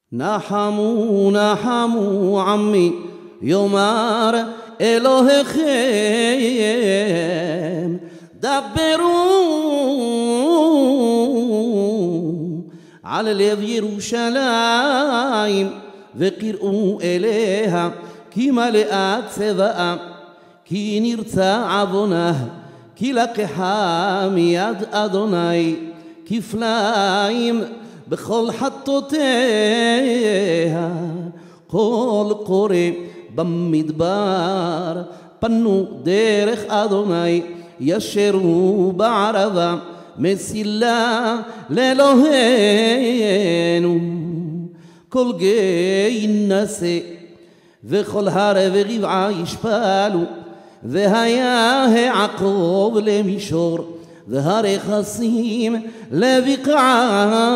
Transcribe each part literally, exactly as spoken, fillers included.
נחמו נחמו עמי יאמר אלוהיכם דברו על לב ירושלים וקראו אליה כי מלאה צבאה כי נרצה עוונה כי לקחה מיד אדוני כפליים בכל חטאותיה. כל קורא במדבר פנו דרך אדוני ישרו בערבה מסילה לאלוהינו. כל גיא נשא וכל הר וגבעה ישפלו והיה העקוב למישור והרכסים לבקעה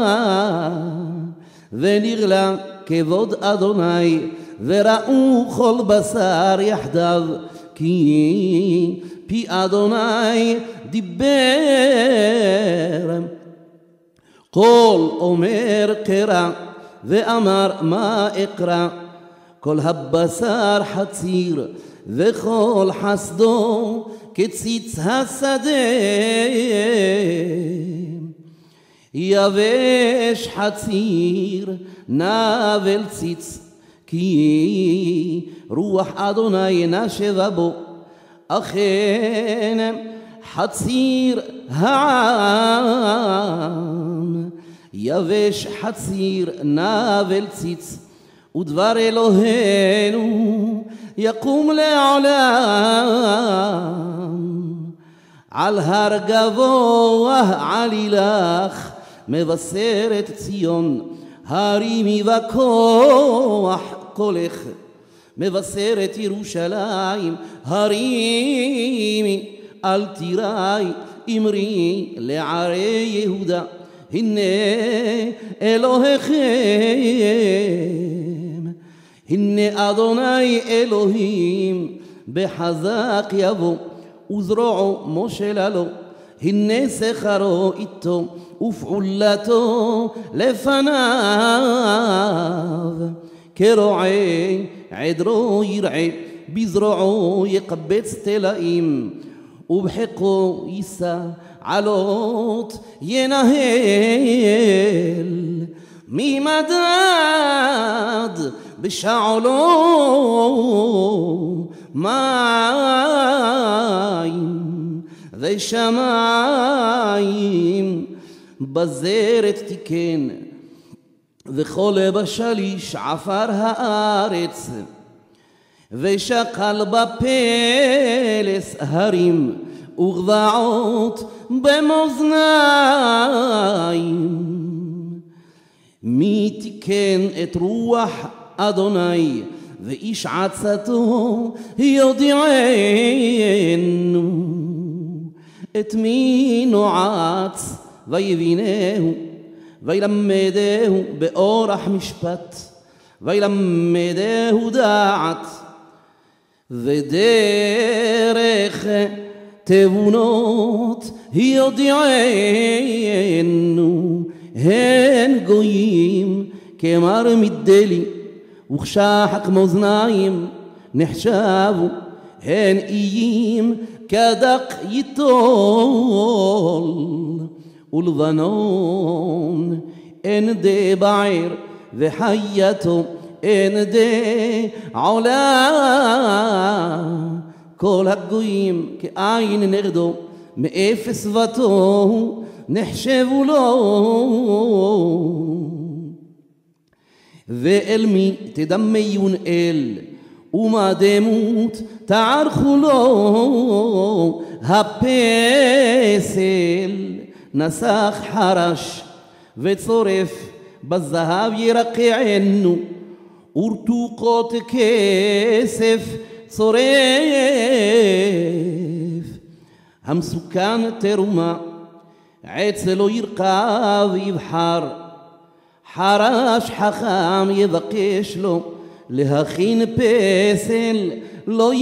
ונרלה כבוד אדוני וראו כל בשר יחדיו כי פי אדוני דיבר. כל אומר קרא ואמר מה אקרא כל הבשר חציר וכל חסדו כציץ השדה. יבש חציר נבל ציץ כי רוח אדוני נשבה בו. אכן חציר העם יבש חציר נבל ציץ ודבר אלוהינו יקום לעולם. על הר גבוה עלילך מבשרת ציון הרימי בכוח קולך. מבשרת ירושלים הרימי אל תיראי אמרי לערי יהודה הנה אלוהיכם הנה אדוני אלוהים בחזק יבוא וזרועו מושלה לו. הנה שכרו איתו ופעולתו לפניו. כרועי עדרו ירעה בזרועו יקבץ תלאים ובחיקו יישא עלות ינהל. ממדד בשעולו מים ושמיים בזרת תיקן וכל בשליש עפר הארץ ושקל בפלס הרים וגבעות במאזניים. מי תיקן את רוח אדוני ואיש עצתו יודיענו. את מי נועץ ויבינהו וילמדהו באורח משפט וילמדהו דעת ודרך תבונות יודיענו. הן גויים כמר מדלי וכשחק מאזניים נחשבו. הן איים כדק יטול ולבנון אין דה בעיר וחייתו אין דה עולה. כל הגויים כעין נרדו מאפס ותוהו נחשבו לו. ואל מי תדמיון אל ומה דמות תערכו לו. הפסל נסח חרש וצורף בזהב ירקענו ורתוקות כסף צורף. המסוכן תרומה עץ לא ירקע ויבחר חרש חכם יבקש לו להכין פסל לא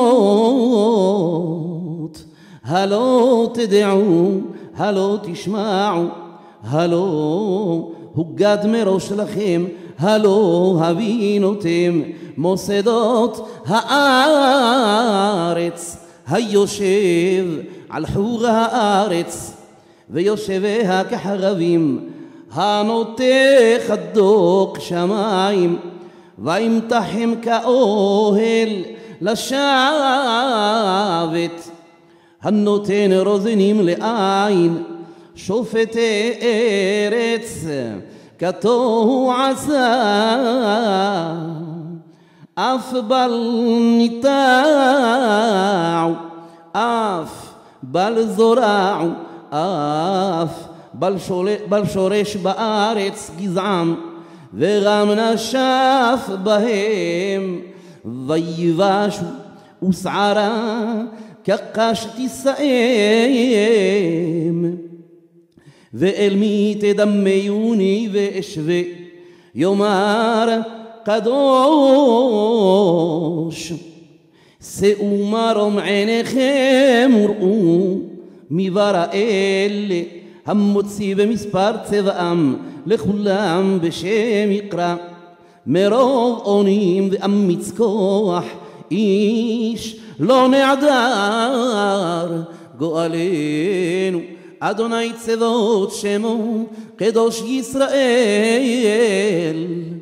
ימות. הלא תדעו הלא תשמעו הלא הוגד מראש לכם, הלא הבינותם מוסדות הארץ, היושב על חוג הארץ ויושביה כחרבים, הנוטה חדוק שמיים וימתחם כאוהל לשבת, הנותן רוזנים לעין שופטי ארץ כתוהו עשה, אף בל ניטעו אף בל זורעו, אף בל שורש בארץ גזעם, וגם נשף בהם ויבשו ושערה כקש תישאם. ואל מי תדמיוני ואשווה, יאמר קדוש, שאו מרום עיניכם וראו מברא אלה המוציא במספר צבאם לכולם בשם יקרא, מרוב אונים ואמיץ כוח איש לא נעדר, גואלנו אדוני צבאות שמו קדוש ישראל.